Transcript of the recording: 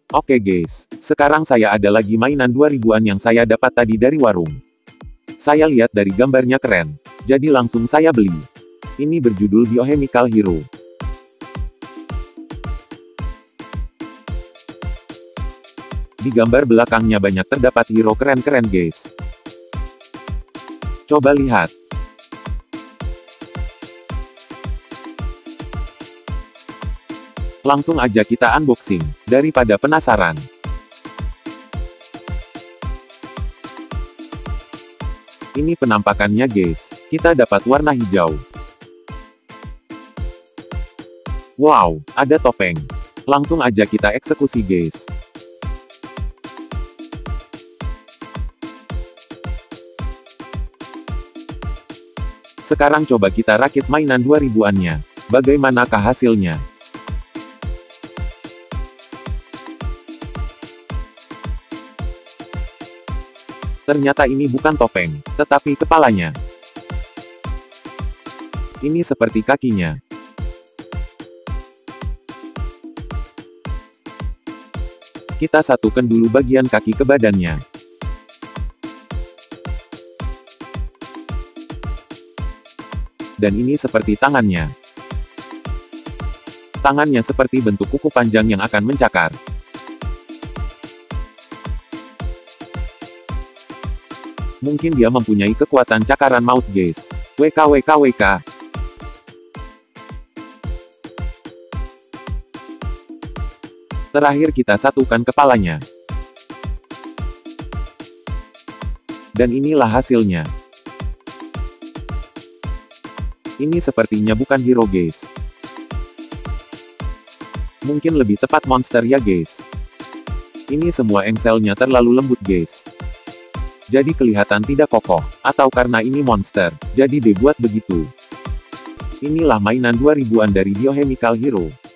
Oke guys, sekarang saya ada lagi mainan 2000-an yang saya dapat tadi dari warung. Saya lihat dari gambarnya keren, jadi langsung saya beli. Ini berjudul Biochemical Hero. Di gambar belakangnya banyak terdapat hero keren-keren guys. Coba lihat. Langsung aja kita unboxing, daripada penasaran. Ini penampakannya guys, kita dapat warna hijau. Wow, ada topeng. Langsung aja kita eksekusi guys. Sekarang coba kita rakit mainan 2000-annya. Bagaimanakah hasilnya? Ternyata ini bukan topeng, tetapi kepalanya. Ini seperti kakinya. Kita satukan dulu bagian kaki ke badannya. Dan ini seperti tangannya. Tangannya seperti bentuk kuku panjang yang akan mencakar. Mungkin dia mempunyai kekuatan cakaran maut guys. WKWKWK. Terakhir kita satukan kepalanya. Dan inilah hasilnya. Ini sepertinya bukan hero guys. Mungkin lebih tepat monster ya guys. Ini semua engselnya terlalu lembut guys. Jadi kelihatan tidak kokoh, atau karena ini monster, jadi dibuat begitu. Inilah mainan 2000-an dari Biochemical Hero.